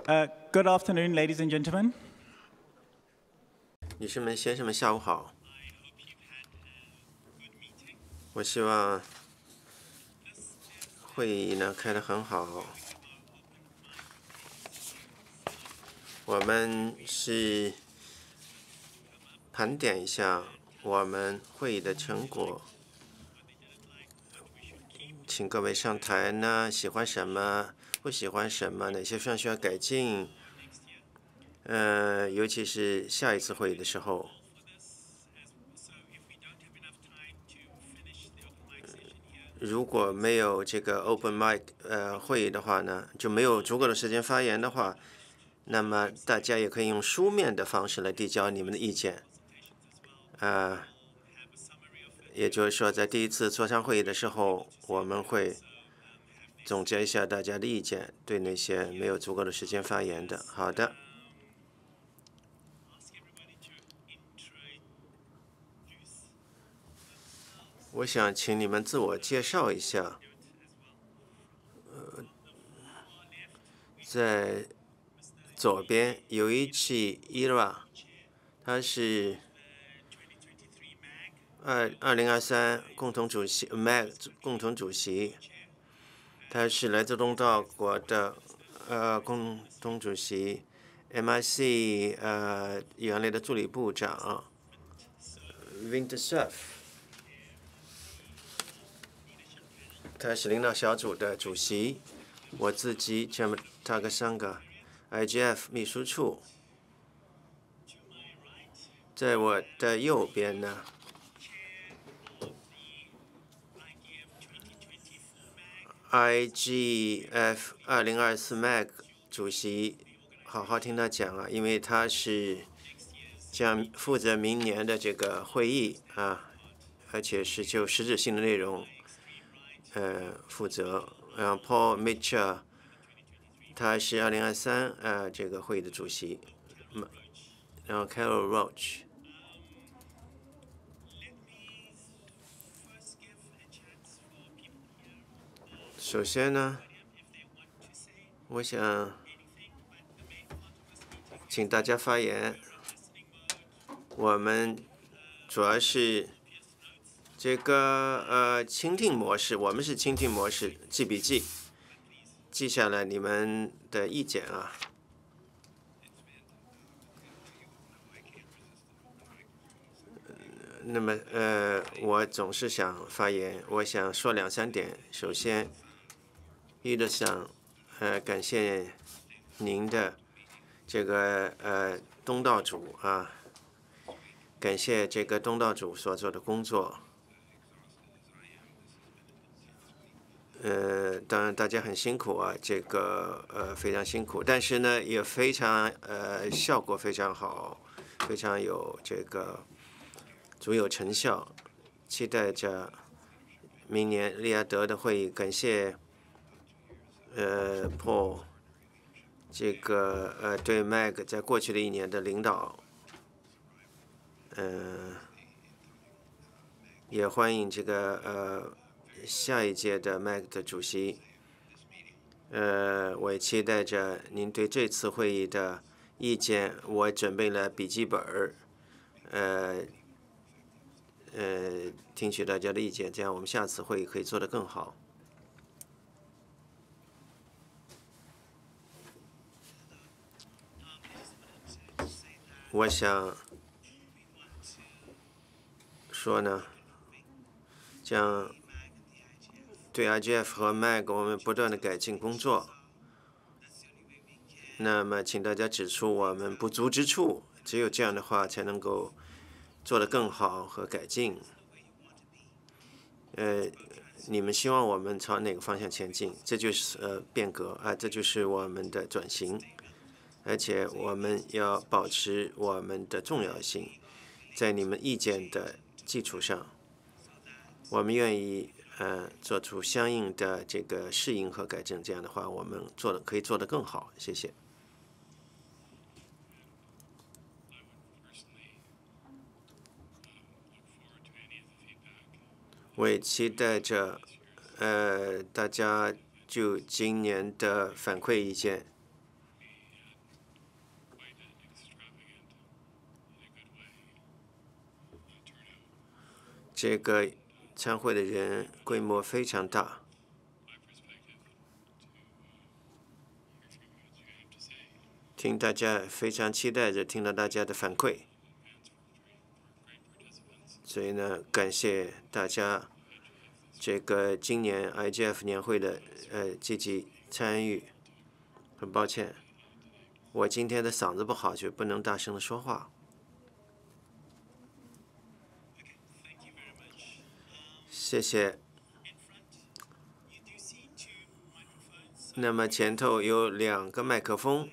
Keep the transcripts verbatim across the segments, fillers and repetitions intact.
Uh, good afternoon, ladies and gentlemen. 女士们、先生们，下午好。我希望会议呢开得很好。我们是盘点一下我们会议的成果，请各位上台呢，喜欢什么，不喜欢什么，哪些地方需要改进。呃，尤其是下一次会议的时候。如果没有这个 open mic 呃会议的话呢，就没有足够的时间发言的话，那么大家也可以用书面的方式来递交你们的意见。呃，也就是说，在第一次磋商会议的时候，我们会总结一下大家的意见，对那些没有足够的时间发言的。好的。我想请你们自我介绍一下。呃，在左边有一起 Ira， 他是二二零二三共同主席 M A G 共同主席，他是来自东道国的呃共同主席 M I C 呃原来的助理部长 Wintersurf。他是领导小组的主席，我自己 Jamataganga，I G F 秘书处。在我的右边呢 ，I G F 二零二四 M A G 主席，好好听他讲啊，因为他是将负责明年的这个会议啊，而且是就实质性的内容。呃，负责，然后 Paul Mitchell， 他是二零二三呃这个会议的主席，然后 Carol Roach。首先呢，我想请大家发言。我们主要是这个呃倾听模式，我们是倾听模式，记笔记，记下来你们的意见啊。那么呃，我总是想发言，我想说两三点。首先，一的想呃感谢您的这个呃东道主啊，感谢这个东道主所做的工作。呃，当然大家很辛苦啊，这个呃非常辛苦，但是呢也非常呃效果非常好，非常有这个足有成效。期待着明年利雅得的会议，感谢呃 Paul 这个呃对 M A G 在过去的一年的领导，嗯、呃，也欢迎这个呃。下一届的 M A G 的主席，呃，我也期待着您对这次会议的意见。我准备了笔记本儿，呃，呃，听取大家的意见，这样我们下次会议可以做得更好。我想说呢，将对 I G F 和 M A G 我们不断的改进工作。那么，请大家指出我们不足之处，只有这样的话才能够做得更好和改进。呃，你们希望我们朝哪个方向前进？这就是呃变革啊，这就是我们的转型。而且我们要保持我们的重要性，在你们意见的基础上，我们愿意呃做出相应的这个适应和改正。这样的话，我们做的可以做得更好。谢谢。我也期待着，呃，大家就今年的反馈意见， 这个参会的人规模非常大。听大家非常期待着听到大家的反馈，所以呢，感谢大家这个今年 I G F 年会的呃积极参与。很抱歉，我今天的嗓子不好，就不能大声的说话。谢谢。那么前头有两个麦克风。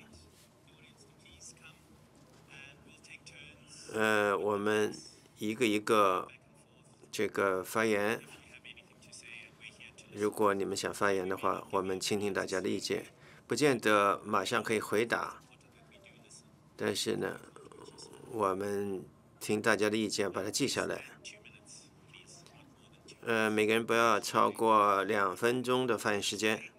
呃，我们一个一个这个发言。如果你们想发言的话，我们倾听大家的意见，不见得马上可以回答，但是呢，我们听大家的意见，把它记下来。呃，每个人不要超过两分钟的发言时间。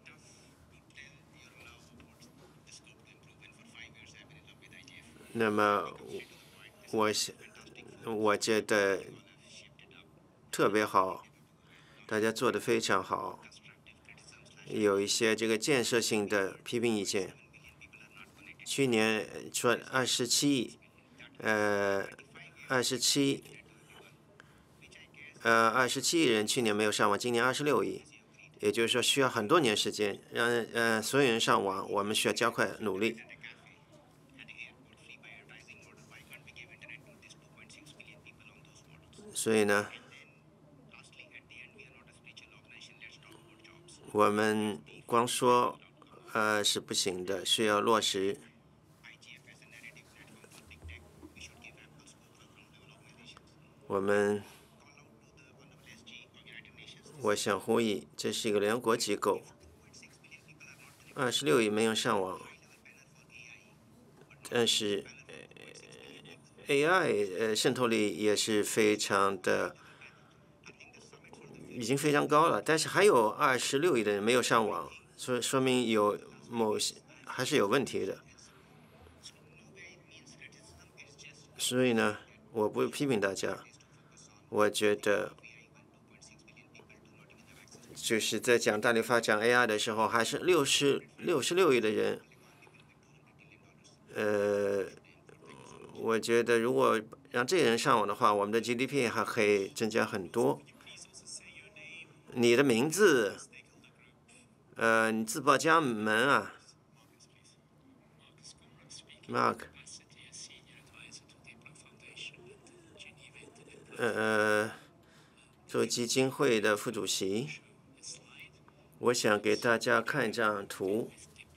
那么，我想，我觉得特别好，大家做得非常好。有一些这个建设性的批评意见。去年说二十七亿，呃，二十七，呃，二十七亿人去年没有上网，今年二十六亿，也就是说需要很多年时间让呃所有人上网，我们需要加快努力。所以呢，我们光说呃是不行的，需要落实。我们，我想呼吁，这是一个联合国机构，二十六亿没有上网，但是 A I 呃渗透率也是非常的，已经非常高了，但是还有二十六亿的人没有上网，说说明有某些还是有问题的。所以呢，我不批评大家，我觉得就是在讲大力发展 A I 的时候，还是六十六十六亿的人，呃，我觉得如果让这些人上网的话，我们的 G D P 还可以增加很多。你的名字，呃，你自报家门啊 ，Mark， 呃，做基金会的副主席，我想给大家看一张图，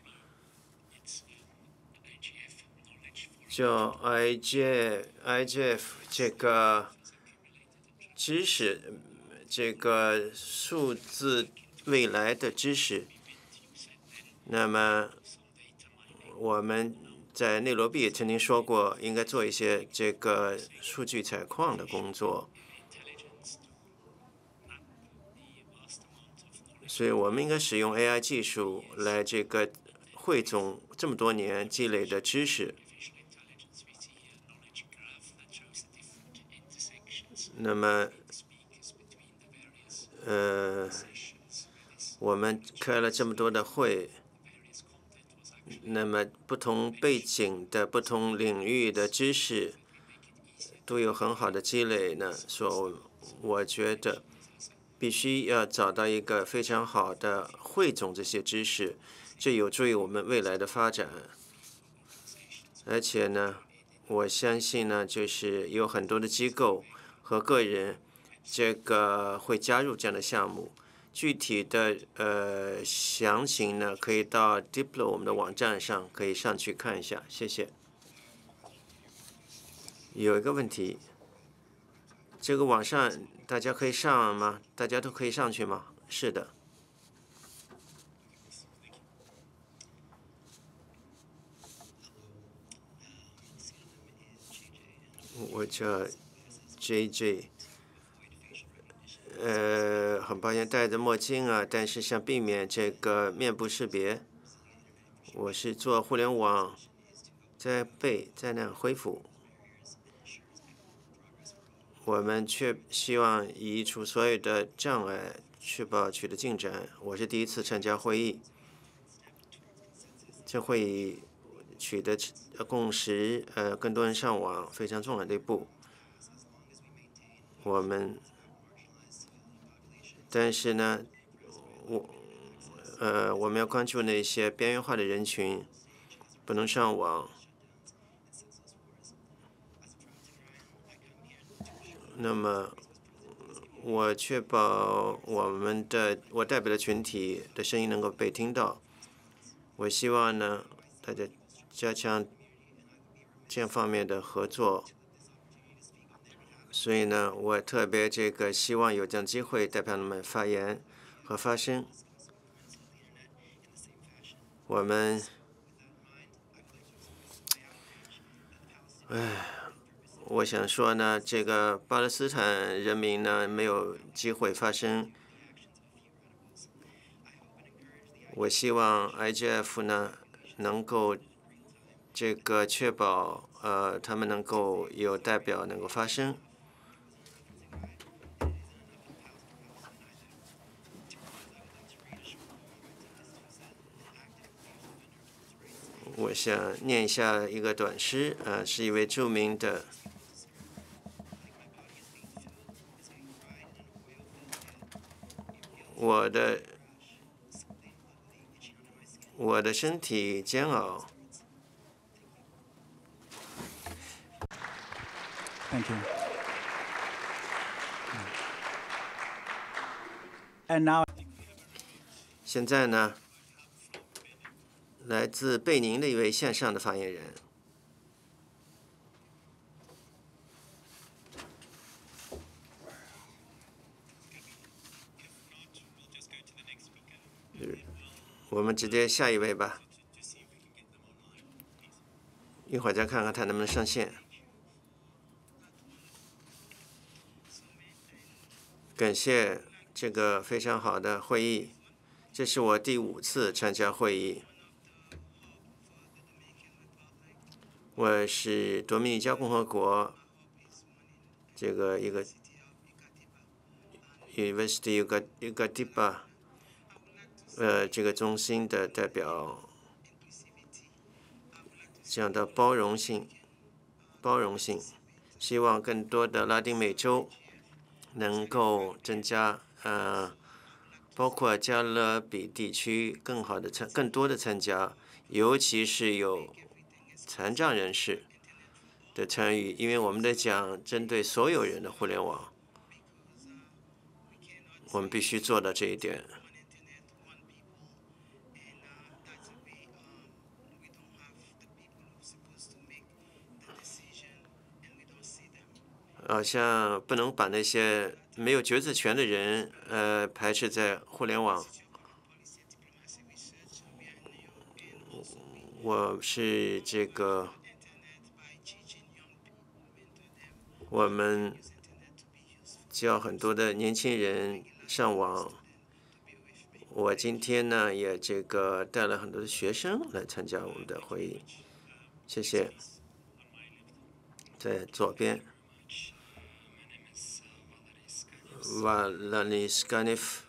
叫 I G I G F 这个知识，这个数字未来的知识。那么我们在内罗毕曾经说过，应该做一些这个数据采矿的工作。所以我们应该使用 A I 技术来这个汇总这么多年积累的知识。那么，呃，我们开了这么多的会，那么不同背景的、不同领域的知识都有很好的积累呢。所以，我觉得必须要找到一个非常好的汇总这些知识，这有助于我们未来的发展。而且呢，我相信呢，就是有很多的机构和个人，这个会加入这样的项目。具体的呃详情呢，可以到 Diplo 我们的网站上可以上去看一下。谢谢。有一个问题，这个网上大家可以上吗？大家都可以上去吗？是的。我叫 J J， 呃，很抱歉戴着墨镜啊，但是想避免这个面部识别，我是做互联网，在背在那恢复。 我们却希望移除所有的障碍，确保取得进展。我是第一次参加会议，这会议取得共识，呃，更多人上网，非常重要的一步。我们，但是呢，我，呃，我们要关注那些边缘化的人群，不能上网。那么，我确保我们的我代表的群体的声音能够被听到。我希望呢，大家加强这方面的合作。所以呢，我特别这个希望有这样机会代表他们发言和发声。我们，唉。我想说呢，这个巴勒斯坦人民呢没有机会发声。我希望 I G F 呢能够这个确保呃他们能够有代表能够发声。我想念一下一个短诗，呃，是一位著名的。我的我的身体煎熬。 Thank you. And now, 现在呢，来自贝宁的一位线上的发言人。我们直接下一位吧，一会儿再看看他能不能上线。感谢这个非常好的会议，这是我第五次参加会议。我是多米尼加共和国这个一个 University Ugatiba 呃这个中心的代表，讲到包容性，包容性，希望更多的拉丁美洲能够增加呃，包括加勒比地区更好的参更多的参加，尤其是有残障人士的参与，因为我们在讲针对所有人的互联网，我们必须做到这一点。好像不能把那些没有决策权的人呃排斥在互联网。我是这个，我们教很多的年轻人上网。我今天呢也这个带了很多的学生来参加我们的会议，谢谢。在左边。Valery Skanif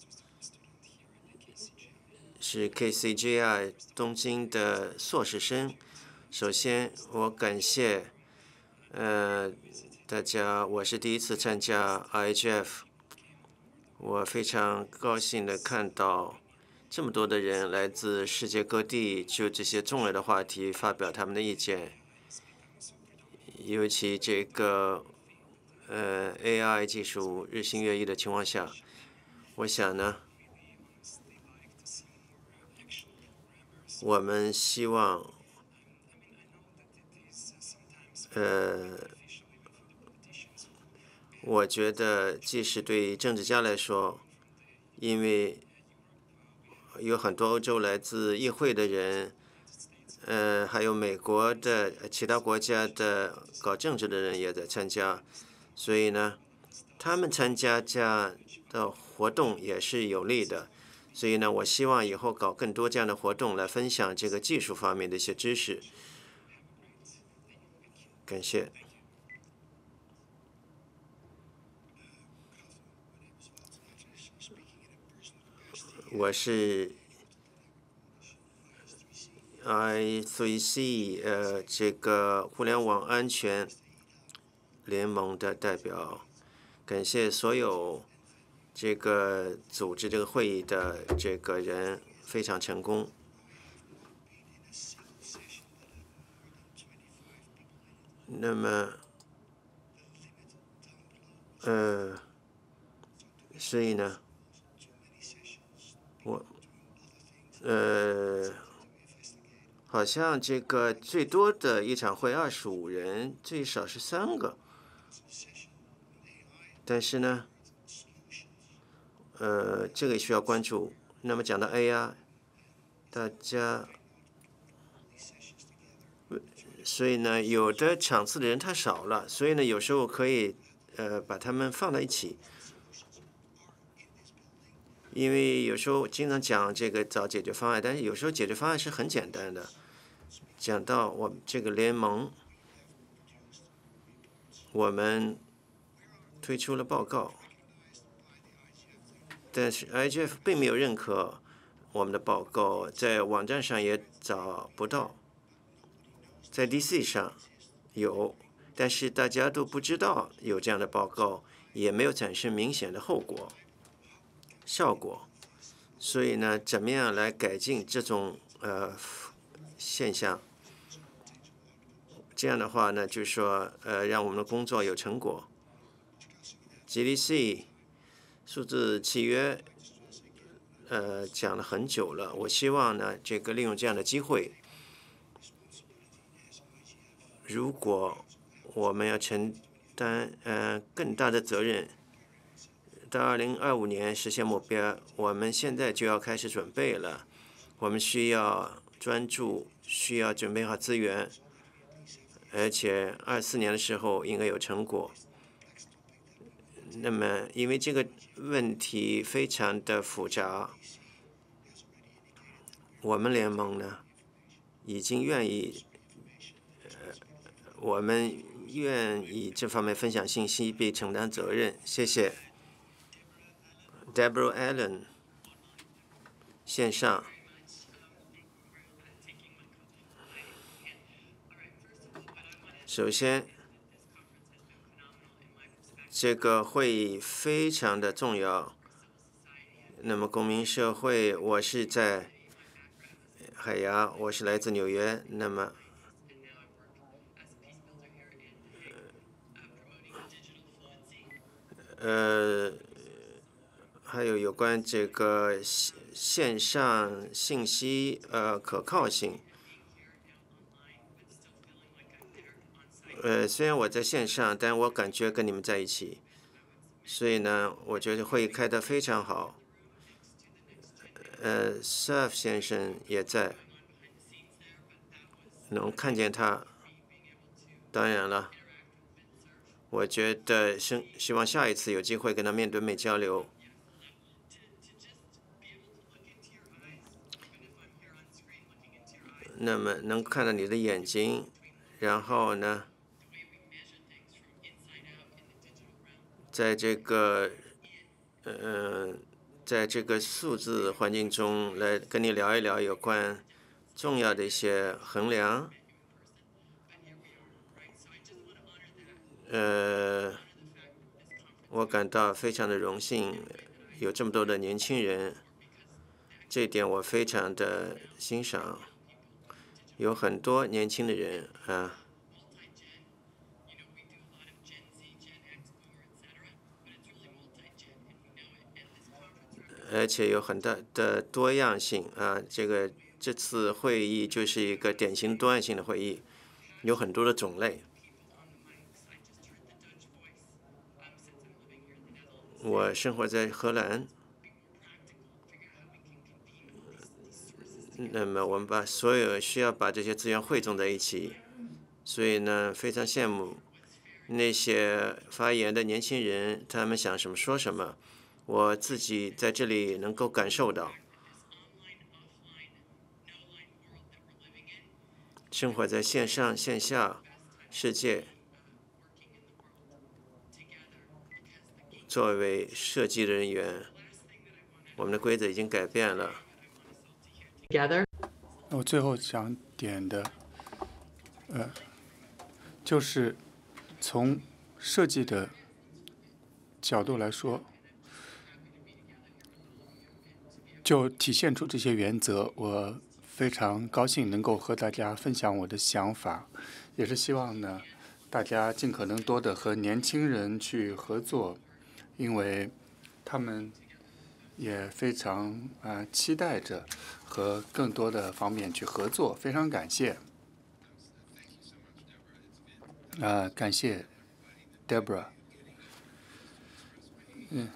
是 K C G I 东京的硕士生。首先，我感谢呃大家，我是第一次参加 I G F， 我非常高兴的看到这么多的人来自世界各地，就这些重要的话题发表他们的意见，尤其这个。呃 ，A I 技术日新月异的情况下，我想呢，我们希望，呃，我觉得即使对政治家来说，因为有很多欧洲来自议会的人，呃，还有美国的其他国家的搞政治的人也在参加。所以呢，他们参加这样的活动也是有利的。所以呢，我希望以后搞更多这样的活动来分享这个技术方面的一些知识。感谢。 我是 I three C 呃这个互联网安全联盟的代表，感谢所有这个组织这个会议的这个人，非常成功。那么，呃，所以呢，我，呃，好像这个最多的一场会二十五人，最少是三个。但是呢，呃，这个需要关注。那么讲到 A I， 大家，所以呢，有的场次的人太少了，所以呢，有时候可以呃把他们放在一起。因为有时候经常讲这个找解决方案，但是有时候解决方案是很简单的。讲到我们这个联盟，我们推出了报告，但是 I G F 并没有认可我们的报告，在网站上也找不到，在 D C 上有，但是大家都不知道有这样的报告，也没有产生明显的后果效果。所以呢，怎么样来改进这种呃现象？这样的话呢，就是说，呃，让我们的工作有成果。G D C 数字契约，呃，讲了很久了。我希望呢，这个利用这样的机会，如果我们要承担呃更大的责任，到二零二五年实现目标，我们现在就要开始准备了。我们需要专注，需要准备好资源。而且二四年的时候应该有成果。那么，因为这个问题非常的复杂，我们联盟呢已经愿意，呃，我们愿意这方面分享信息并承担责任。谢谢 ，Deborah Allen， 线上。首先，这个会议非常的重要。那么，公民社会，我是在海牙，我是来自纽约。那么，呃，还有有关这个线上信息呃可靠性。呃，虽然我在线上，但我感觉跟你们在一起，所以呢，我觉得会议开得非常好。呃 ，S A F 先生也在，能看见他。当然了，我觉得希希望下一次有机会跟他面对面交流。那么能看到你的眼睛，然后呢？在这个，呃，在这个数字环境中来跟你聊一聊有关重要的一些衡量。呃，我感到非常的荣幸，有这么多的年轻人，这一点我非常的欣赏。有很多年轻的人啊。而且有很大的多样性啊！这个这次会议就是一个典型多样性的会议，有很多的种类。我生活在荷兰，那么我们把所有需要把这些资源汇总在一起，所以呢，非常羡慕那些发言的年轻人，他们想什么说什么。我自己在这里能够感受到，生活在线上线下世界，作为设计的人员， 我们的规则已经改变了。 Together. 我最后想点的，呃，就是从设计的角度来说，就体现出这些原则。我非常高兴能够和大家分享我的想法，也是希望呢，大家尽可能多的和年轻人去合作，因为他们也非常啊、呃、期待着和更多的方面去合作。非常感谢，啊、呃，感谢 Deborah。嗯，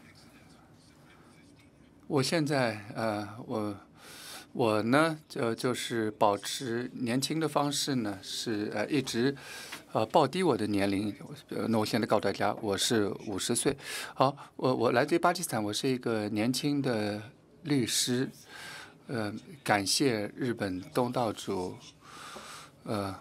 我现在呃，我我呢，就就是保持年轻的方式呢，是呃一直呃报低我的年龄。呃，那我现在告诉大家，我是五十岁。好，我我来自于巴基斯坦，我是一个年轻的律师。呃，感谢日本东道主，呃，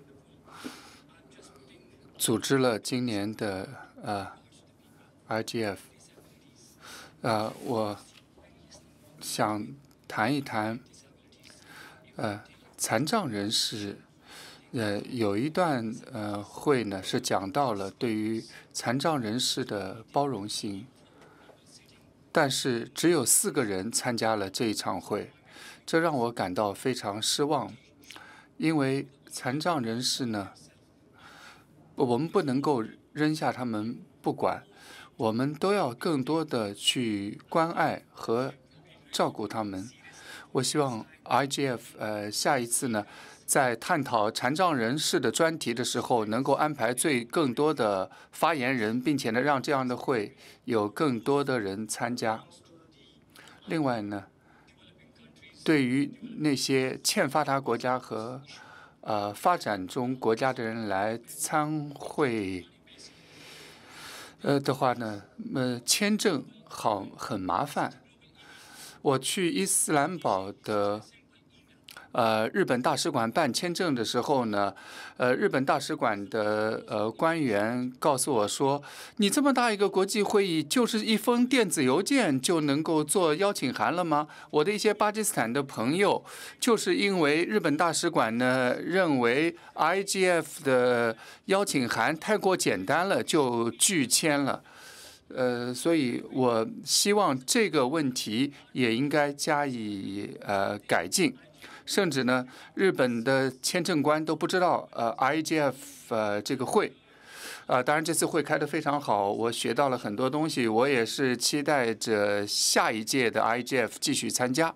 组织了今年的呃 I G F。呃，我想谈一谈，呃，残障人士。呃，有一段呃会呢是讲到了对于残障人士的包容性，但是只有四个人参加了这一场会，这让我感到非常失望，因为残障人士呢，我们不能够扔下他们不管，我们都要更多的去关爱和照顾他们。我希望 I G F 呃下一次呢，在探讨残障人士的专题的时候，能够安排最更多的发言人，并且呢，让这样的会有更多的人参加。另外呢，对于那些欠发达国家和呃发展中国家的人来参会，呃的话呢，呃签证好很麻烦。我去伊斯兰堡的呃日本大使馆办签证的时候呢，呃日本大使馆的呃官员告诉我说，你这么大一个国际会议，就是一封电子邮件就能够做邀请函了吗？我的一些巴基斯坦的朋友，就是因为日本大使馆呢认为 I G F 的邀请函太过简单了，就拒签了。呃，所以我希望这个问题也应该加以呃改进，甚至呢，日本的签证官都不知道呃 I G F 呃这个会，啊、呃，当然这次会开得非常好，我学到了很多东西，我也是期待着下一届的 I G F 继续参加。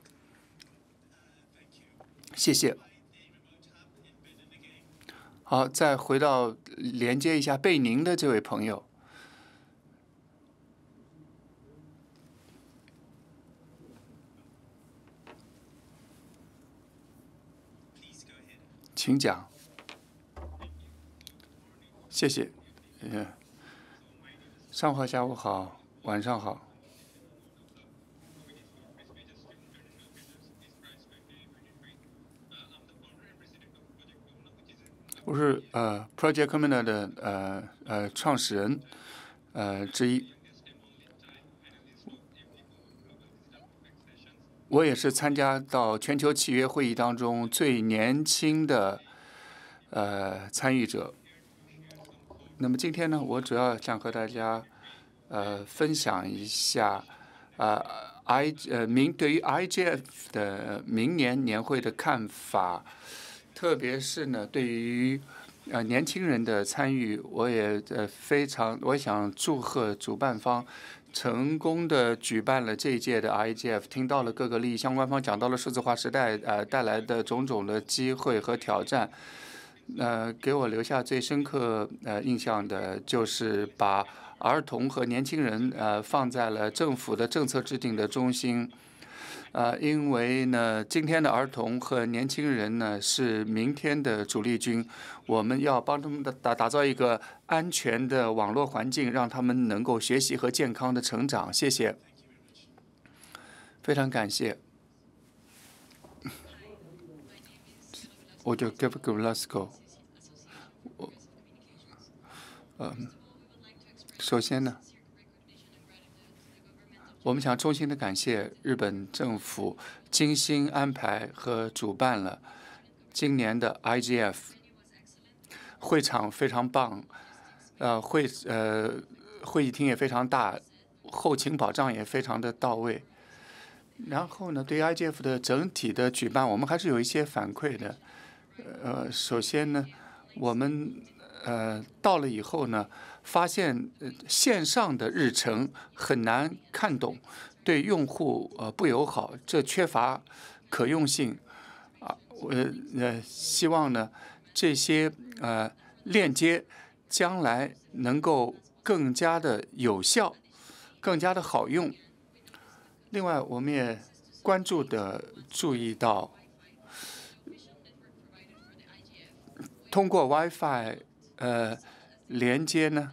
谢谢。好，再回到连接一下贝宁的这位朋友。请讲。谢谢。嗯，上午好，下午好，晚上好。我是呃 Project Commander 的呃呃创始人呃之一。我也是参加到全球契约会议当中最年轻的呃参与者。那么今天呢，我主要想和大家呃分享一下呃 I 呃明对于 I G F 的明年年会的看法，特别是呢对于呃年轻人的参与，我也呃非常我想祝贺主办方。成功的举办了这一届的 I G F， 听到了各个利益相关方讲到了数字化时代呃带来的种种的机会和挑战。呃，给我留下最深刻呃印象的就是把儿童和年轻人呃放在了政府的政策制定的中心。呃，因为呢，今天的儿童和年轻人呢是明天的主力军，我们要帮他们打打造一个安全的网络环境，让他们能够学习和健康的成长。谢谢，非常感谢。我叫 Gabriel Velasco。我，嗯，首先呢， 我们想衷心的感谢日本政府精心安排和主办了今年的 I G F， 会场非常棒，呃会呃会议厅也非常大，后勤保障也非常的到位。然后呢，对于 I G F 的整体的举办，我们还是有一些反馈的。呃，首先呢，我们呃到了以后呢，发现呃线上的日程很难看懂，对用户呃不友好，这缺乏可用性啊。我呃希望呢这些呃链接将来能够更加的有效，更加的好用。另外，我们也关注的注意到，通过 WiFi 呃连接呢，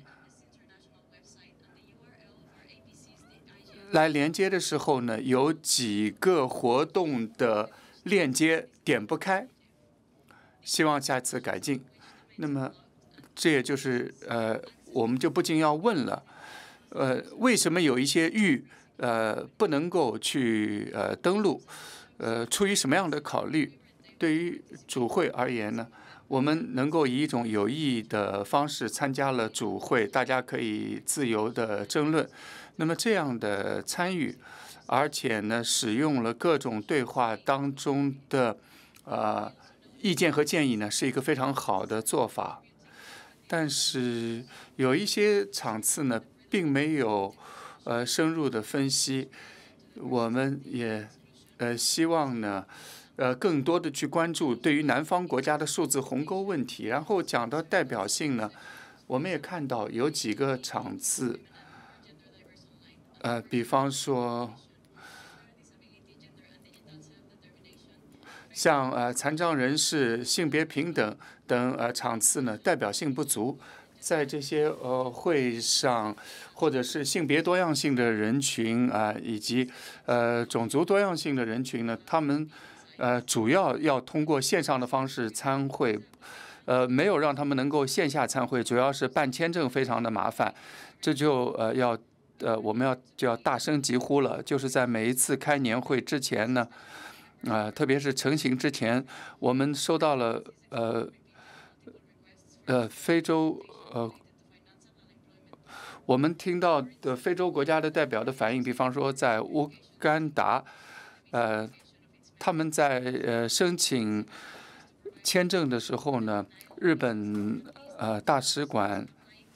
来连接的时候呢，有几个活动的链接点不开，希望下次改进。那么，这也就是呃，我们就不禁要问了，呃，为什么有一些域呃不能够去呃登录？呃，出于什么样的考虑？对于主会而言呢，我们能够以一种有意义的方式参加了主会，大家可以自由的争论。那么这样的参与，而且呢，使用了各种对话当中的呃意见和建议呢，是一个非常好的做法。但是有一些场次呢，并没有呃深入的分析，我们也呃希望呢。呃，更多的去关注对于南方国家的数字鸿沟问题，然后讲到代表性呢，我们也看到有几个场次，呃，比方说像呃残障人士、性别平等等呃场次呢，代表性不足。在这些呃会上，或者是性别多样性的人群啊、呃，以及呃种族多样性的人群呢，他们。呃，主要要通过线上的方式参会，呃，没有让他们能够线下参会，主要是办签证非常的麻烦，这就呃要呃我们要就要大声疾呼了，就是在每一次开年会之前呢，啊、呃，特别是成行之前，我们收到了呃呃非洲呃我们听到的非洲国家的代表的反应，比方说在乌干达，呃。他们在呃申请签证的时候呢，日本呃大使馆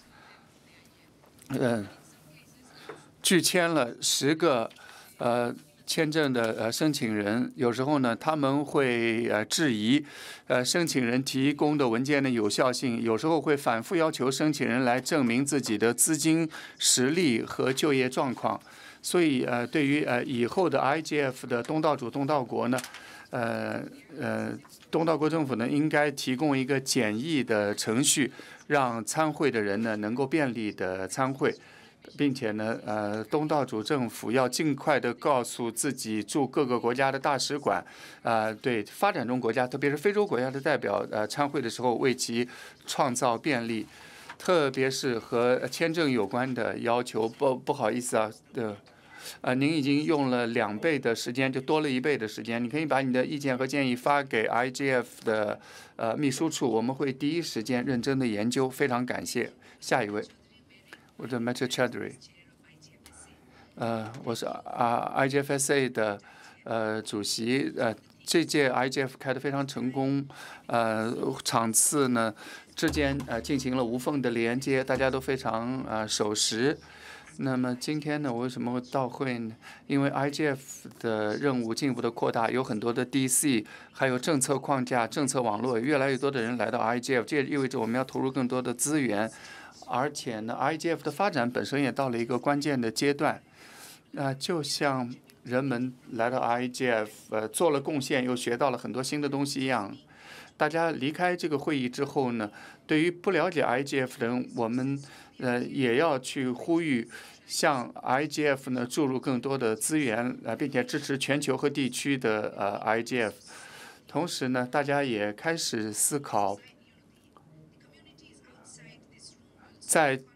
呃拒签了十个呃签证的呃申请人。有时候呢，他们会呃质疑呃申请人提供的文件的有效性，有时候会反复要求申请人来证明自己的资金实力和就业状况。所以呃，对于呃以后的 I G F 的东道主东道国呢，呃呃，东道国政府呢应该提供一个简易的程序，让参会的人呢能够便利的参会，并且呢，呃，东道主政府要尽快的告诉自己驻各个国家的大使馆，啊、呃，对发展中国家，特别是非洲国家的代表，呃，参会的时候为其创造便利。特别是和签证有关的要求，不不好意思啊，呃，呃，您已经用了两倍的时间，就多了一倍的时间。你可以把你的意见和建议发给 I G F 的呃秘书处，我们会第一时间认真的研究。非常感谢。下一位，我的 Matthew Chaudhry， 呃，我是啊 I G F S A 的呃主席，呃，这届 I G F 开得非常成功，呃，场次呢。之间呃进行了无缝的连接，大家都非常呃守时。那么今天呢，我为什么会到会呢？因为 I G F 的任务进一步的扩大，有很多的 D C， 还有政策框架、政策网络，越来越多的人来到 I G F， 这也意味着我们要投入更多的资源，而且呢 ，I G F 的发展本身也到了一个关键的阶段。那、呃、就像人们来到 I G F， 呃，做了贡献，又学到了很多新的东西一样。大家离开这个会议之后呢，对于不了解 I G F 的人，我们呃也要去呼吁，向 I G F 呢注入更多的资源，呃，并且支持全球和地区的呃 I G F。同时呢，大家也开始思考，在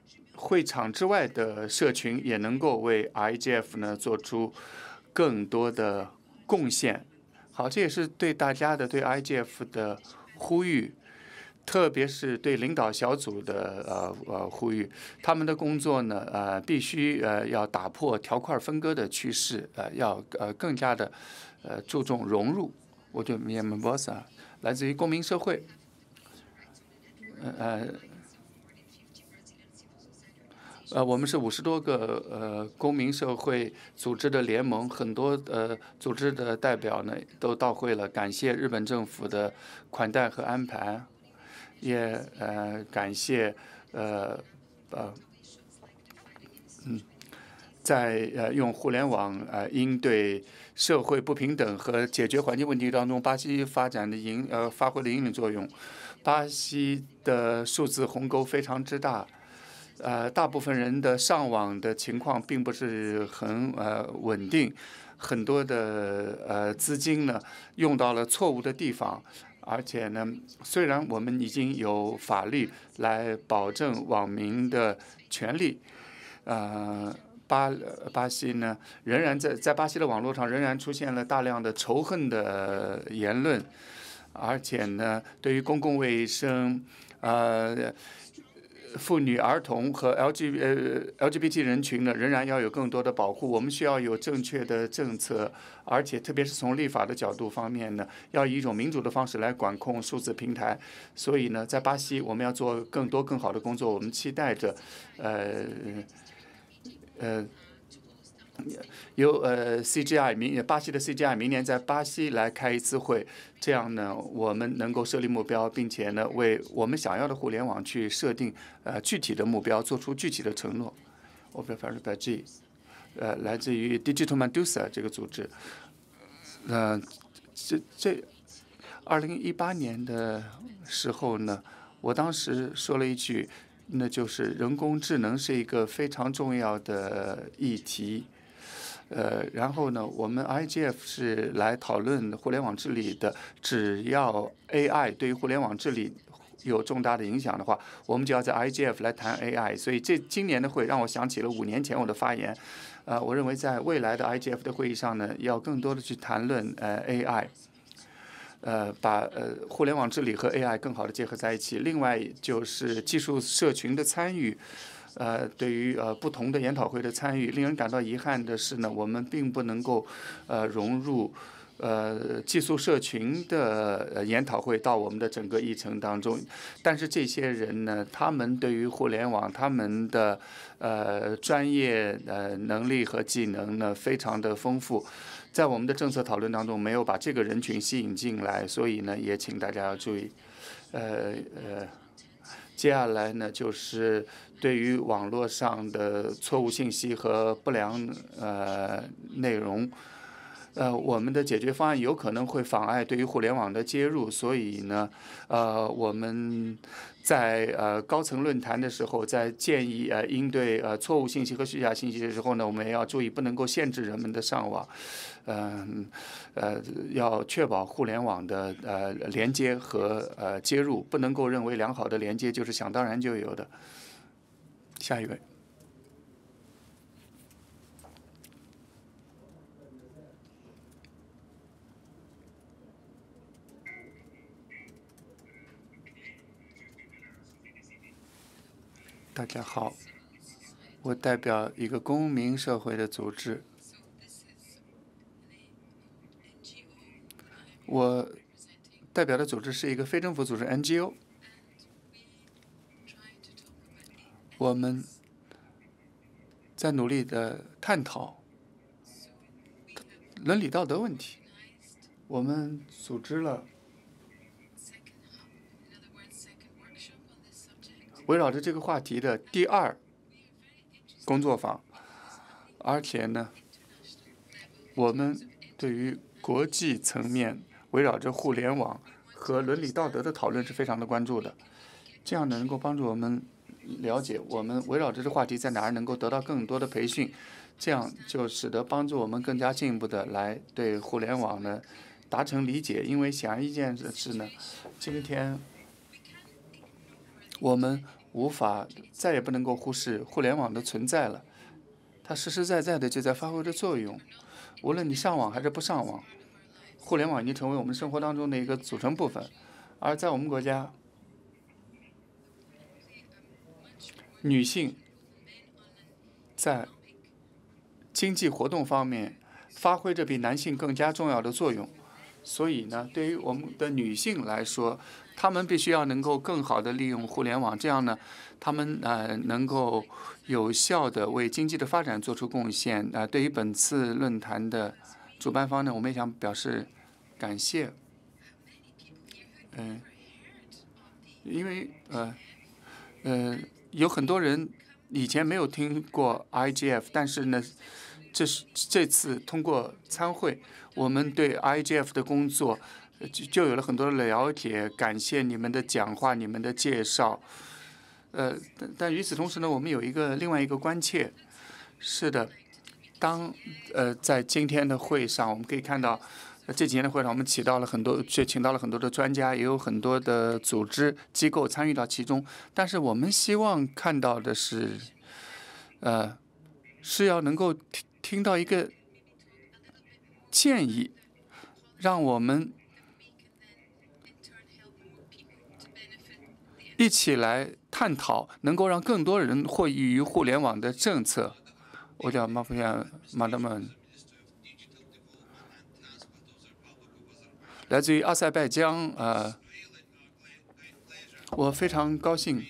会场之外的社群也能够为 I G F 呢做出更多的贡献。好，这也是对大家的对 I G F 的呼吁。特别是对领导小组的呃呃呼吁，他们的工作呢呃必须呃要打破条块分割的趋势，呃要呃更加的呃注重融入。我就 Miyamoto 来自于公民社会，呃呃我们是五十多个呃公民社会组织的联盟，很多呃组织的代表呢都到会了，感谢日本政府的款待和安排。也呃感谢呃呃嗯，在呃用互联网呃应对社会不平等和解决环境问题当中，巴西发展的引呃发挥了引领作用。巴西的数字鸿沟非常之大，呃，大部分人的上网的情况并不是很呃稳定，很多的呃资金呢用到了错误的地方。而且呢，虽然我们已经有法律来保证网民的权利，呃，巴巴西呢仍然在在巴西的网络上仍然出现了大量的仇恨的言论，而且呢，对于公共卫生，呃。妇女、儿童和 L G 呃 L G B T 人群呢，仍然要有更多的保护。我们需要有正确的政策，而且特别是从立法的角度方面呢，要以一种民主的方式来管控数字平台。所以呢，在巴西我们要做更多更好的工作。我们期待着，呃呃。由呃 C G I 明巴西的 C G I 明年在巴西来开一次会，这样呢，我们能够设立目标，并且呢，为我们想要的互联网去设定呃具体的目标，做出具体的承诺。我 prefer by G， 呃，来自于 Digital Medusa 这个组织，呃，这这二零一八年的时候呢，我当时说了一句，那就是人工智能是一个非常重要的议题。呃，然后呢，我们 I G F 是来讨论互联网治理的。只要 A I 对于互联网治理有重大的影响的话，我们就要在 I G F 来谈 A I。所以这今年的会让我想起了五年前我的发言。呃，我认为在未来的 I G F 的会议上呢，要更多的去谈论呃 A I， 呃，把呃互联网治理和 A I 更好的结合在一起。另外就是技术社群的参与。呃，对于呃不同的研讨会的参与，令人感到遗憾的是呢，我们并不能够呃融入呃技术社群的呃研讨会到我们的整个议程当中。但是这些人呢，他们对于互联网他们的呃专业呃能力和技能呢非常的丰富，在我们的政策讨论当中没有把这个人群吸引进来，所以呢也请大家要注意。呃呃，接下来呢就是对于网络上的错误信息和不良呃内容，呃，我们的解决方案有可能会妨碍对于互联网的接入，所以呢，呃，我们在呃高层论坛的时候，在建议呃应对呃错误信息和虚假信息的时候呢，我们也要注意不能够限制人们的上网，嗯呃, 呃要确保互联网的呃连接和呃接入，不能够认为良好的连接就是想当然就有的。下一位。大家好，我代表一个公民社会的组织。我代表的组织是一个非政府组织 N G O。我们在努力的探讨伦理道德问题。我们组织了围绕着这个话题的第二工作坊，而且呢，我们对于国际层面围绕着互联网和伦理道德的讨论是非常的关注的，这样呢能够帮助我们了解我们围绕着这话题在哪儿能够得到更多的培训，这样就使得帮助我们更加进一步的来对互联网呢达成理解。因为显而易见的是呢，今天我们无法再也不能够忽视互联网的存在了，它实实在在的就在发挥着作用。无论你上网还是不上网，互联网已经成为我们生活当中的一个组成部分。而在我们国家，女性在经济活动方面发挥着比男性更加重要的作用。所以呢，对于我们的女性来说，她们必须要能够更好的利用互联网，这样呢，她们呃能够有效的为经济的发展做出贡献。啊、呃，对于本次论坛的主办方呢，我们也想表示感谢。嗯、呃，因为呃呃有很多人以前没有听过 I G F， 但是呢，这是这次通过参会，我们对 I G F 的工作就就有了很多的了解。感谢你们的讲话，你们的介绍。呃，但但与此同时呢，我们有一个另外一个关切。是的，当呃在今天的会上，我们可以看到，这几天的会上，我们请到了很多，却请到了很多的专家，也有很多的组织机构参与到其中。但是我们希望看到的是，呃，是要能够听听到一个建议，让我们一起来探讨，能够让更多人获益于互联网的政策。我叫马福亚马德曼，来自于阿塞拜疆。呃，我非常高兴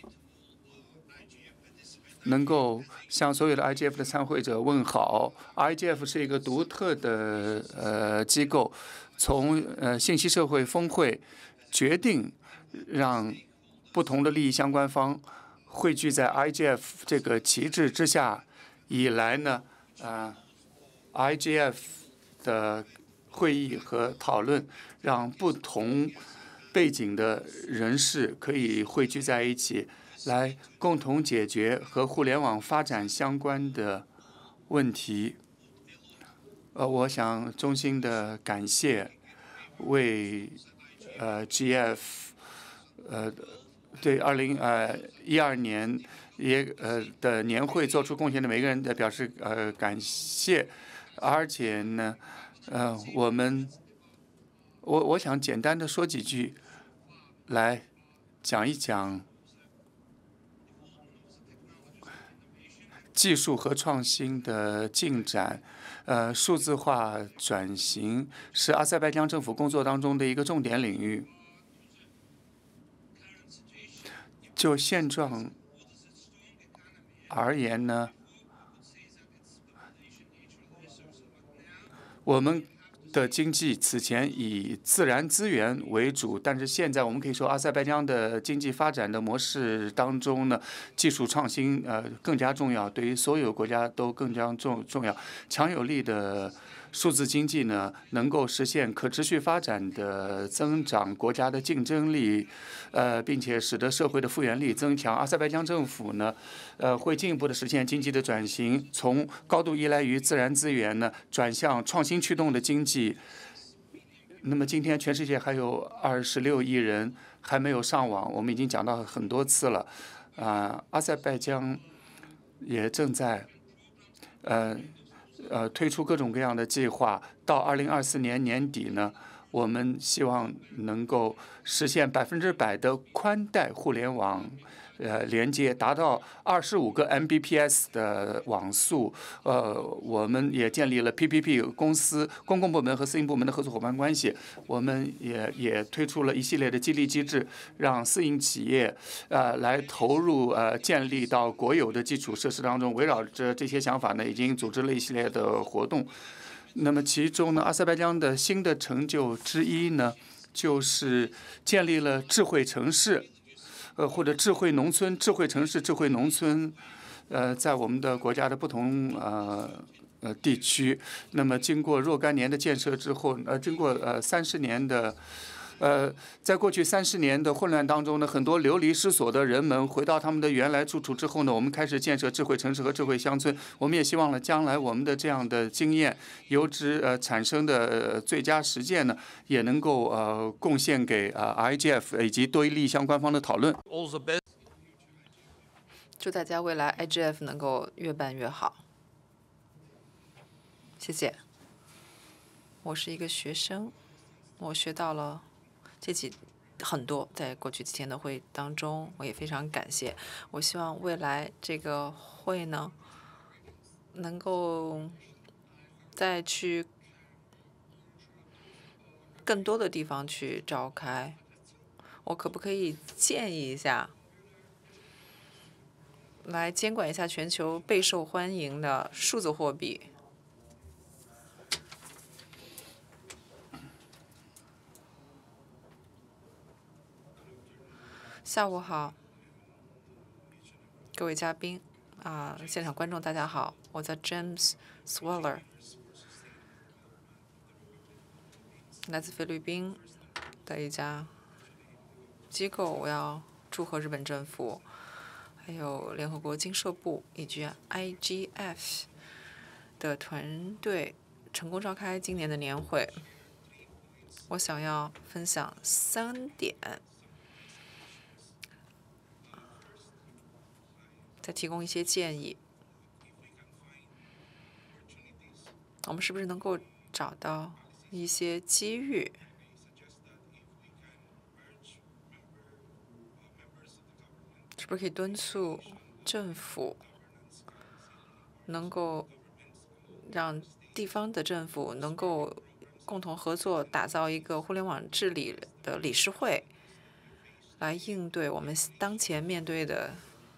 能够向所有的 I G F 的参会者问好。I G F 是一个独特的呃机构，从呃信息社会峰会决定让不同的利益相关方汇聚在 I G F 这个旗帜之下以来呢，啊、呃、，I G F 的会议和讨论让不同背景的人士可以汇聚在一起，来共同解决和互联网发展相关的问题。呃，我想衷心的感谢为呃 G F 呃对二零呃一二年也呃的年会做出贡献的每个人的表示呃感谢，而且呢，呃我们我我想简单的说几句，来讲一讲技术和创新的进展。呃，数字化转型是阿塞拜疆政府工作当中的一个重点领域。就现状而言呢，我们的经济此前以自然资源为主，但是现在我们可以说，阿塞拜疆的经济发展的模式当中呢，技术创新呃更加重要，对于所有国家都更加重重要。强有力的数字经济呢，能够实现可持续发展的增长，国家的竞争力，呃，并且使得社会的复原力增强。阿塞拜疆政府呢，呃，会进一步的实现经济的转型，从高度依赖于自然资源呢，转向创新驱动的经济。那么今天全世界还有二十六亿人还没有上网，我们已经讲到很多次了。啊、呃，阿塞拜疆也正在，呃。呃，推出各种各样的计划，到二零二四年年底呢，我们希望能够实现百分之百的宽带互联网呃连接，达到二十五个 M B P S 的网速。呃，我们也建立了 P P P 公司公共部门和私营部门的合作伙伴关系。我们也也推出了一系列的激励机制，让私营企业呃来投入呃建立到国有的基础设施当中。围绕着这些想法呢，已经组织了一系列的活动。那么其中呢，阿塞拜疆的新的成就之一呢，就是建立了智慧城市。呃，或者智慧农村、智慧城市、智慧农村，呃，在我们的国家的不同呃呃地区，那么经过若干年的建设之后，呃，经过呃三十年的，呃，在过去三十年的混乱当中呢，很多流离失所的人们回到他们的原来住处之后呢，我们开始建设智慧城市和智慧乡村。我们也希望呢，将来我们的这样的经验由之呃产生的、呃、最佳实践呢，也能够呃贡献给呃 I G F 以及多利益相关方的讨论。 祝大家未来 I G F 能够越办越好。谢谢。我是一个学生，我学到了这几很多，在过去几天的会议当中，我也非常感谢。我希望未来这个会呢，能够再去更多的地方去召开。我可不可以建议一下，来监管一下全球备受欢迎的数字货币？下午好，各位嘉宾啊，现场观众大家好，我叫 James Swaller， 来自菲律宾的一家机构。我要祝贺日本政府，还有联合国经社部以及 I G F 的团队成功召开今年的年会。我想要分享三点，再提供一些建议。我们是不是能够找到一些机遇？是不是可以敦促政府能够让地方的政府能够共同合作，打造一个互联网治理的理事会，来应对我们当前面对的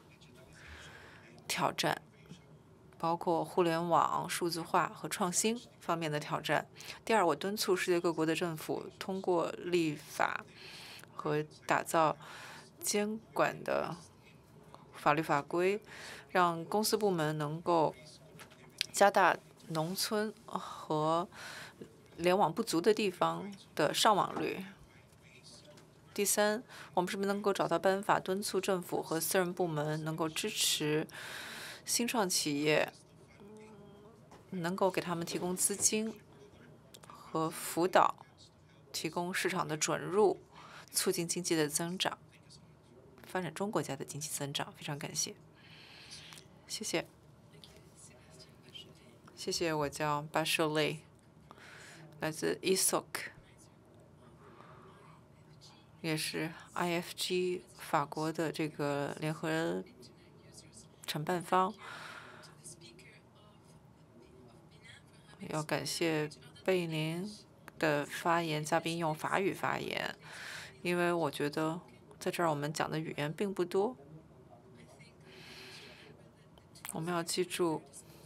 挑战，包括互联网、数字化和创新方面的挑战。第二，我敦促世界各国的政府通过立法和打造监管的法律法规，让公司部门能够加大农村和联网不足的地方的上网率。第三，我们是不是能够找到办法，敦促政府和私人部门能够支持新创企业，能够给他们提供资金和辅导，提供市场的准入，促进经济的增长，发展中国家的经济增长。非常感谢，谢谢，谢谢。我叫巴舍雷，来自 I S O C。也是 I F G 法国的这个联合承办方，要感谢贝宁的发言，嘉宾用法语发言，因为我觉得在这儿我们讲的语言并不多，我们要记住，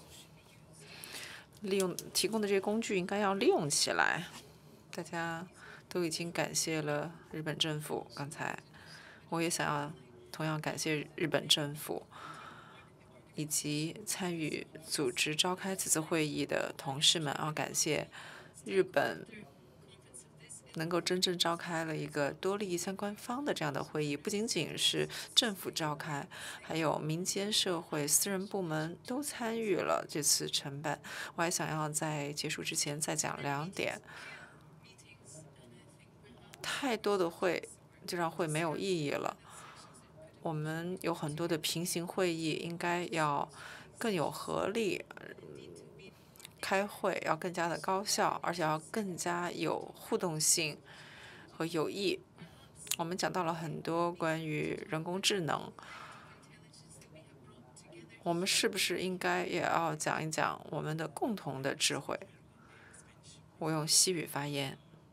利用提供的这些工具应该要利用起来，大家都已经感谢了日本政府。刚才我也想要同样感谢日本政府以及参与组织召开此次会议的同事们。要感谢日本能够真正召开了一个多利益相关方的这样的会议，不仅仅是政府召开，还有民间社会、私人部门都参与了这次承办。我还想要在结束之前再讲两点。太多的会就让会没有意义了。我们有很多的平行会议，应该要更有合力，开会要更加的高效，而且要更加有互动性和有益。我们讲到了很多关于人工智能，我们是不是应该也要讲一讲我们的共同的智慧？我用西语发言。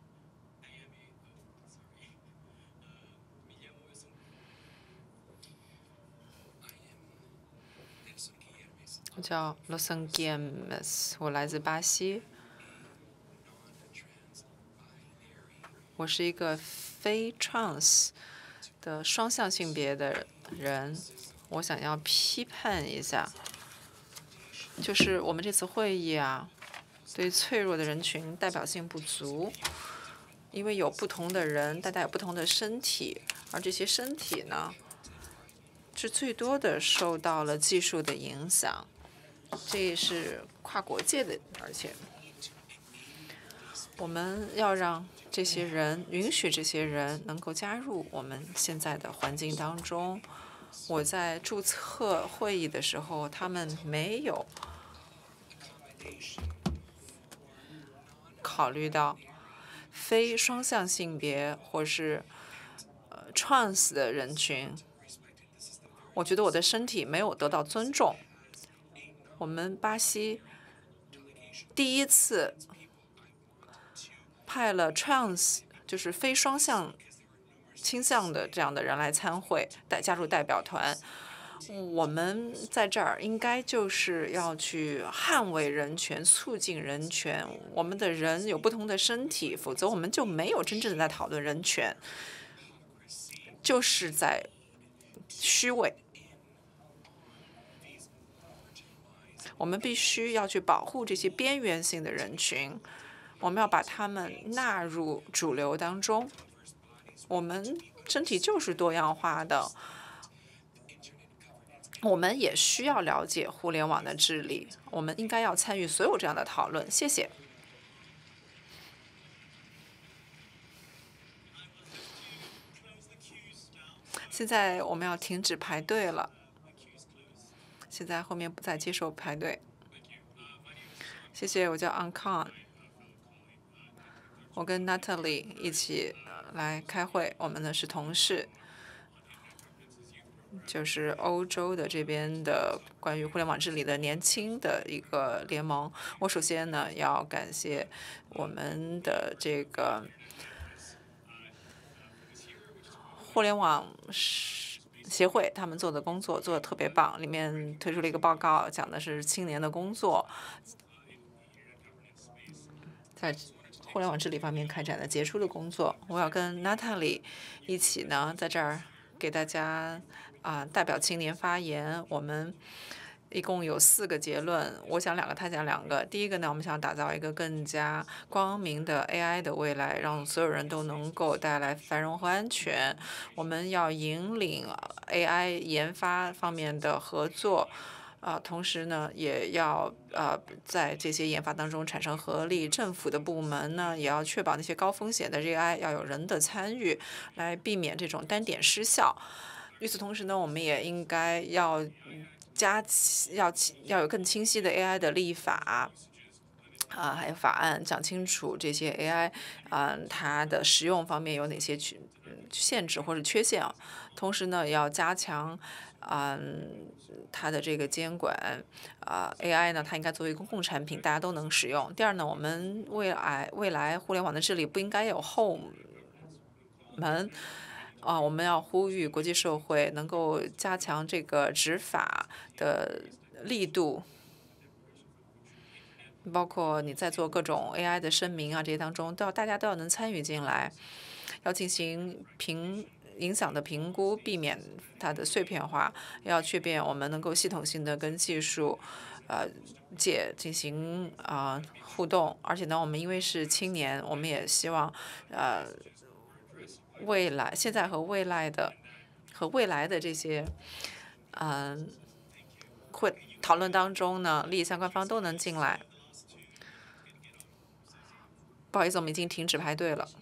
我叫 Los Angeles， 我来自巴西。我是一个非 trans 的双向性别的人。我想要批判一下，就是我们这次会议啊，对脆弱的人群代表性不足，因为有不同的人，大家有不同的身体，而这些身体呢，是最多的受到了技术的影响。这也是跨国界的，而且我们要让这些人，允许这些人能够加入我们现在的环境当中。 我在注册会议的时候，他们没有考虑到非双向性别或是呃 trans 的人群。我觉得我的身体没有得到尊重。我们巴西第一次派了 trans， 就是非双向倾向的这样的人来参会，代加入代表团。我们在这儿应该就是要去捍卫人权、促进人权。我们的人有不同的身体，否则我们就没有真正的在讨论人权，就是在虚伪。我们必须要去保护这些边缘性的人群，我们要把他们纳入主流当中。我们身体就是多样化的，我们也需要了解互联网的治理，我们应该要参与所有这样的讨论。谢谢。现在我们要停止排队了。现在后面不再接受排队。谢谢，我叫 Ancon， 我跟 Natalie 一起来开会，我们呢是同事，就是欧洲的这边的关于互联网治理的年轻的一个联盟。我首先呢要感谢我们的这个互联网协会，他们做的工作做得特别棒，里面推出了一个报告，讲的是青年的工作在互联网治理方面开展的杰出的工作。我要跟 Natalie 一起呢，在这儿给大家啊、代表青年发言。我们一共有四个结论，我讲两个，他讲两个。第一个呢，我们想打造一个更加光明的 A I 的未来，让所有人都能够带来繁荣和安全。我们要引领 A I 研发方面的合作，啊、同时呢，也要呃在这些研发当中产生合力。政府的部门呢，也要确保那些高风险的 A I 要有人的参与，来避免这种单点失效。与此同时呢，我们也应该要加要要有更清晰的 A I 的立法啊，还有法案，讲清楚这些 A I 啊、它的使用方面有哪些去限制或者缺陷。同时呢，也要加强嗯它的这个监管啊、A I 呢，它应该作为公共产品，大家都能使用。第二呢，我们未来未来互联网的治理不应该有后门。啊，我们要呼吁国际社会能够加强这个执法的力度，包括你在做各种 A I 的声明啊这些当中，都要大家都要能参与进来，要进行评影响的评估，避免它的碎片化，要确保我们能够系统性的跟技术呃界进行啊、呃、互动。而且呢，我们因为是青年，我们也希望呃。未来、现在和未来的和未来的这些，嗯，会讨论当中呢，利益相关方都能进来。不好意思，我们已经停止排队了。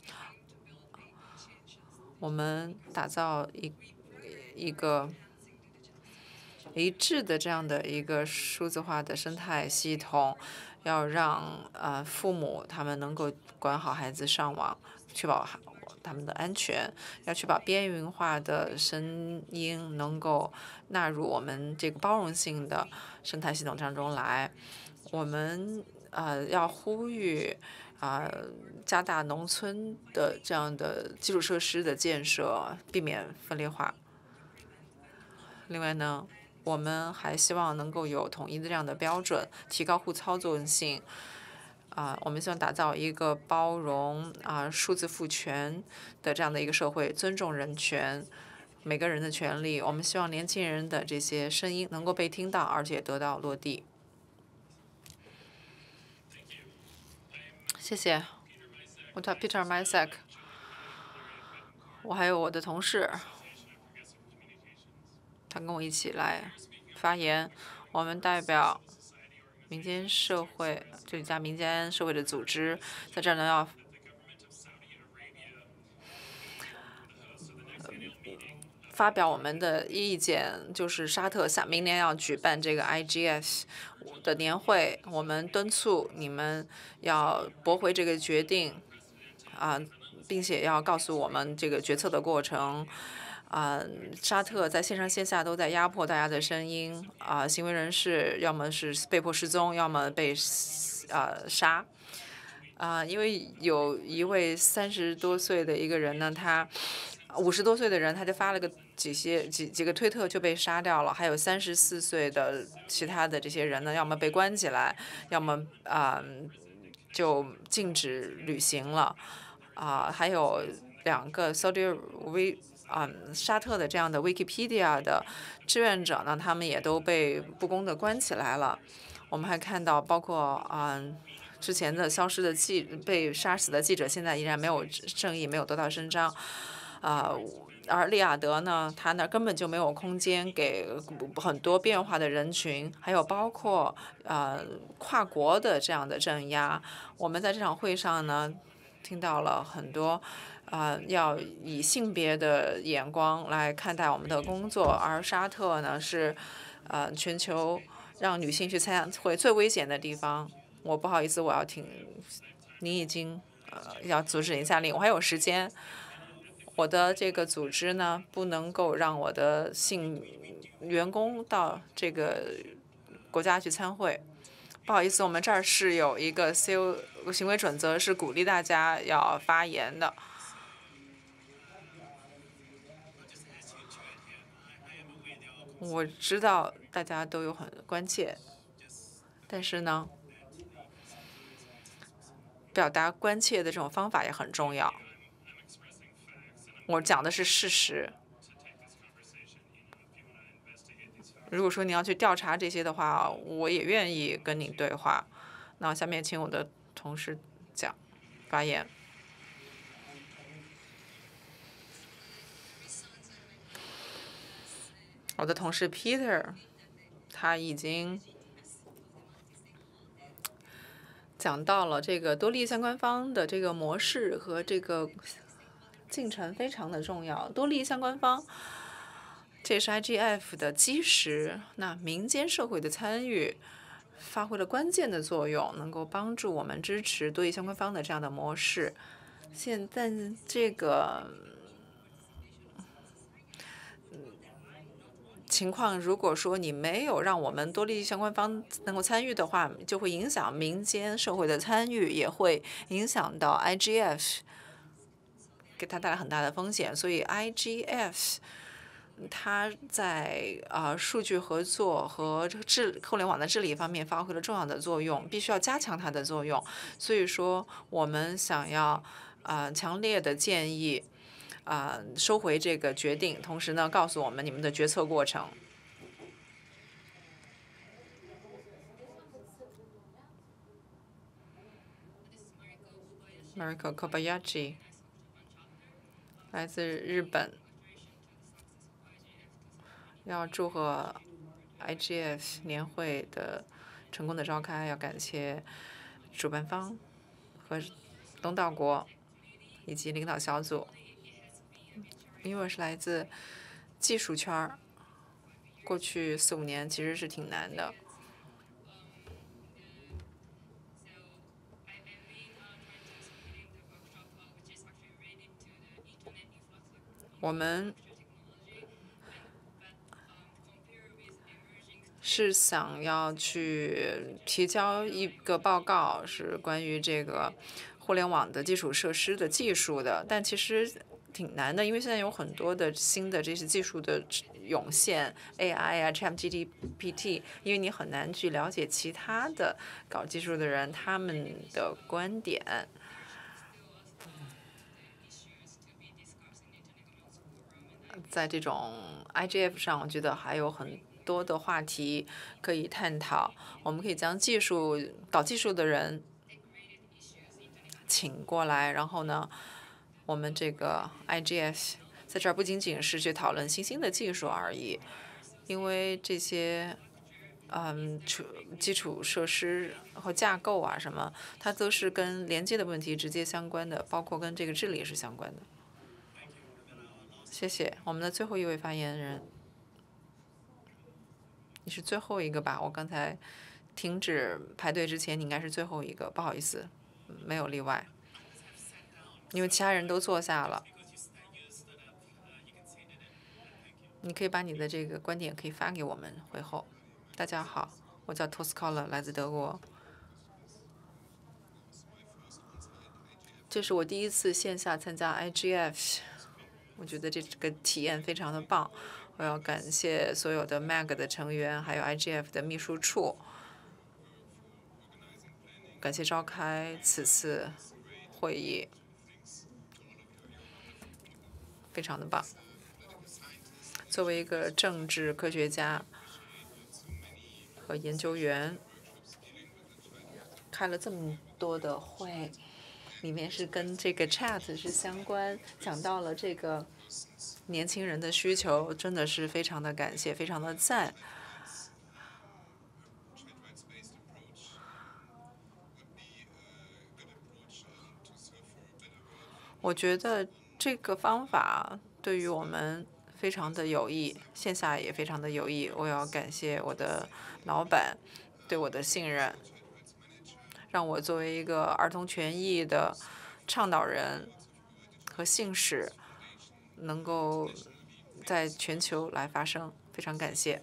我们打造一一个一致的这样的一个数字化的生态系统，要让呃父母他们能够管好孩子上网，确保他们的安全，要确保边缘化的声音能够纳入我们这个包容性的生态系统当中来。我们呃要呼吁啊、呃、加大农村的这样的基础设施的建设，避免分裂化。另外呢，我们还希望能够有统一的这样的标准，提高互操作性。啊，我们希望打造一个包容啊、数字赋权的这样的一个社会，尊重人权，每个人的权利。我们希望年轻人的这些声音能够被听到，而且得到落地。谢谢，我叫 Peter Mysak， 我还有我的同事，他跟我一起来发言。我们代表民间社会，这一家民间社会的组织，在这儿呢要发表我们的意见，就是沙特下明年要举办这个 I G F 的年会，我们敦促你们要驳回这个决定，啊，并且要告诉我们这个决策的过程。啊，沙特在线上线下都在压迫大家的声音，啊，行为人士要么是被迫失踪，要么被呃杀。啊，因为有一位三十多岁的一个人呢，他五十多岁的人，他就发了个几些几几个推特就被杀掉了，还有三十四岁的其他的这些人呢，要么被关起来，要么啊、就禁止旅行了，啊、还有两个 Saudi We 啊、沙特的这样的 Wikipedia 的志愿者呢，他们也都被不公的关起来了。我们还看到包括啊。之前的消失的记被杀死的记者，现在依然没有正义，没有得到伸张，啊、呃，而利雅得呢，他那根本就没有空间给很多变化的人群，还有包括呃跨国的这样的镇压。我们在这场会上呢，听到了很多。啊、呃，要以性别的眼光来看待我们的工作，而沙特呢是，呃，全球让女性去参加会最危险的地方。我不好意思，我要停。你已经呃要阻止您下令，我还有时间。我的这个组织呢，不能够让我的性员工到这个国家去参会。不好意思，我们这儿是有一个 C O 行为准则，是鼓励大家要发言的。我知道大家都有很关切，但是呢，表达关切的这种方法也很重要。我讲的是事实。如果说你要去调查这些的话，我也愿意跟你对话。那下面请我的同事讲发言。我的同事 Peter， 他已经讲到了这个多利益相关方的这个模式和这个进程非常的重要。多利益相关方，这是 I G F 的基石。那民间社会的参与发挥了关键的作用，能够帮助我们支持多利益相关方的这样的模式。现在这个情况，如果说你没有让我们多利益相关方能够参与的话，就会影响民间社会的参与，也会影响到 I G F， 给它带来很大的风险。所以 I G F 它在啊、呃、数据合作和治互联网的治理方面发挥了重要的作用，必须要加强它的作用。所以说，我们想要啊、呃、强烈的建议。啊、呃，收回这个决定，同时呢，告诉我们你们的决策过程。Mariko Kobayashi 来自日本，要祝贺 I G F 年会的成功的召开，要感谢主办方和东道国以及领导小组。因为我是来自技术圈儿，过去四五年其实是挺难的。我们是想要去提交一个报告，是关于这个互联网的基础设施的技术的，但其实挺难的，因为现在有很多的新的这些技术的涌现 ，A I 啊 ，ChatGPT， 因为你很难去了解其他的搞技术的人他们的观点。在这种 I G F 上，我觉得还有很多的话题可以探讨。我们可以将技术搞技术的人请过来，然后呢，我们这个 I G F 在这儿不仅仅是去讨论新兴的技术而已，因为这些嗯基础设施和架构啊什么，它都是跟连接的问题直接相关的，包括跟这个治理是相关的。 谢谢。我们的最后一位发言人，你是最后一个吧？我刚才停止排队之前，你应该是最后一个，不好意思，没有例外，因为其他人都坐下了。你可以把你的这个观点可以发给我们会后。大家好，我叫托斯考勒，来自德国。这是我第一次线下参加 I G F， 我觉得这个体验非常的棒。我要感谢所有的 M A G 的成员，还有 I G F 的秘书处，感谢召开此次会议，非常的棒。作为一个政治科学家和研究员，开了这么多的会，里面是跟这个 chat 是相关，讲到了这个年轻人的需求，真的是非常的感谢，非常的赞。我觉得这个方法对于我们非常的有益，线下也非常的有益。我要感谢我的老板对我的信任，让我作为一个儿童权益的倡导人和信使，能够在全球来发声，非常感谢。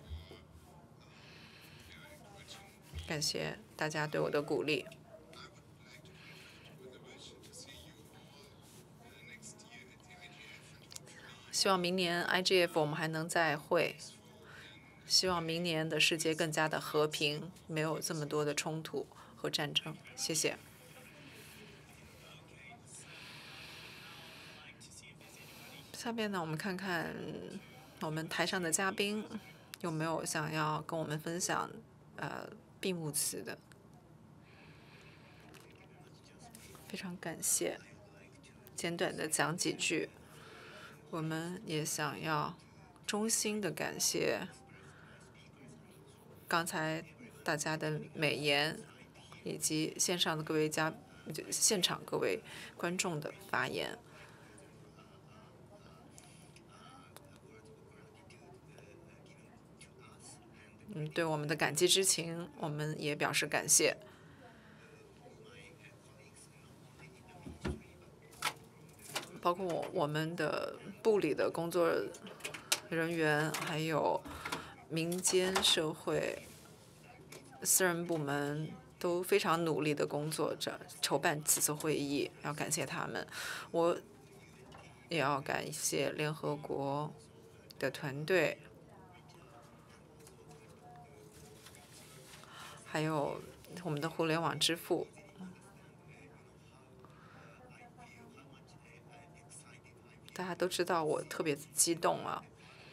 感谢大家对我的鼓励。希望明年 I G F 我们还能再会。希望明年的世界更加的和平，没有这么多的冲突和战争。谢谢。下面呢，我们看看我们台上的嘉宾有没有想要跟我们分享呃闭幕词的。非常感谢，简短的讲几句。我们也想要衷心的感谢刚才大家的美言，以及线上的各位嘉，就现场各位观众的发言。嗯，对我们的感激之情，我们也表示感谢。包括我我们的部里的工作人员，还有民间社会、私人部门都非常努力的工作着，筹办此次会议，要感谢他们。我也要感谢联合国的团队，还有我们的互联网之父。大家都知道我特别激动啊，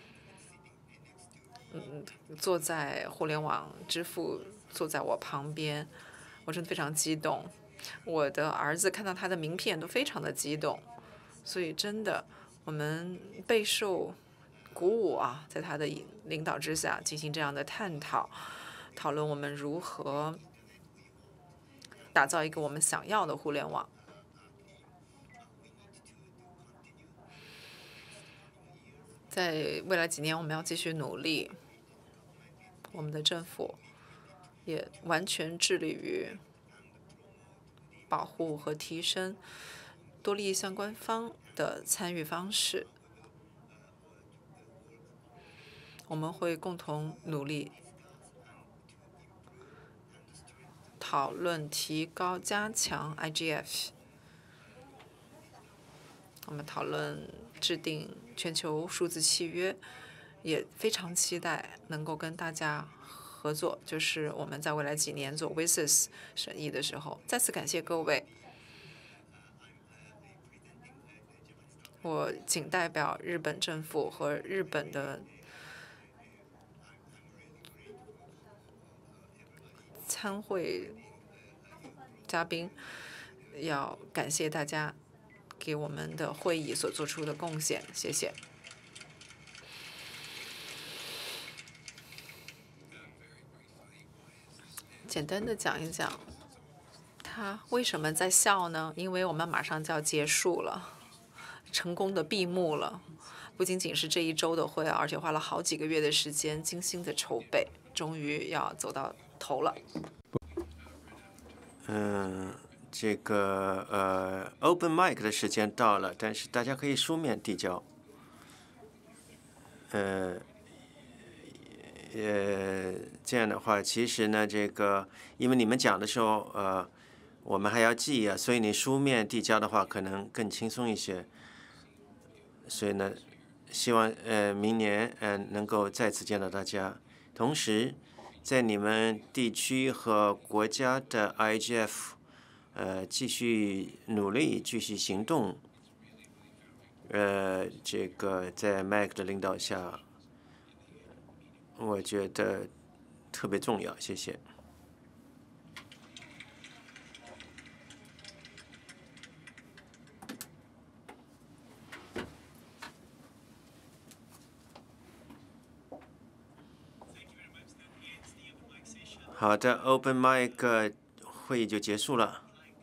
嗯，坐在互联网之父坐在我旁边，我真的非常激动。我的儿子看到他的名片都非常的激动，所以真的我们备受鼓舞啊，在他的领导之下进行这样的探讨，讨论我们如何打造一个我们想要的互联网。在未来几年，我们要继续努力。我们的政府也完全致力于保护和提升多利益相关方的参与方式。我们会共同努力，讨论提高、加强 I G F。我们讨论制定全球数字契约，也非常期待能够跟大家合作，就是我们在未来几年做 W I S S 审议的时候。再次感谢各位，我仅代表日本政府和日本的参会嘉宾，要感谢大家给我们的会议所做出的贡献，谢谢。简单的讲一讲，他为什么在笑呢？因为我们马上就要结束了，成功的闭幕了。 不仅仅是这一周的会，而且花了好几个月的时间精心的筹备，终于要走到头了。 嗯，这个呃，open mic 的时间到了，但是大家可以书面递交。呃，呃，这样的话，其实呢，这个因为你们讲的时候，呃，我们还要记啊，所以你书面递交的话，可能更轻松一些。所以呢，希望呃明年呃能够再次见到大家。同时，在你们地区和国家的 I G F， 呃，继续努力，继续行动。呃，这个在 Mac 的领导下，我觉得特别重要。谢谢。好的 ，Open Mic 会议就结束了。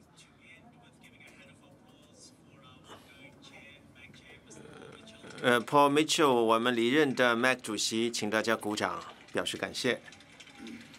呃，Paul Mitchell，我们离任的 Mac 主席，请大家鼓掌，表示感谢。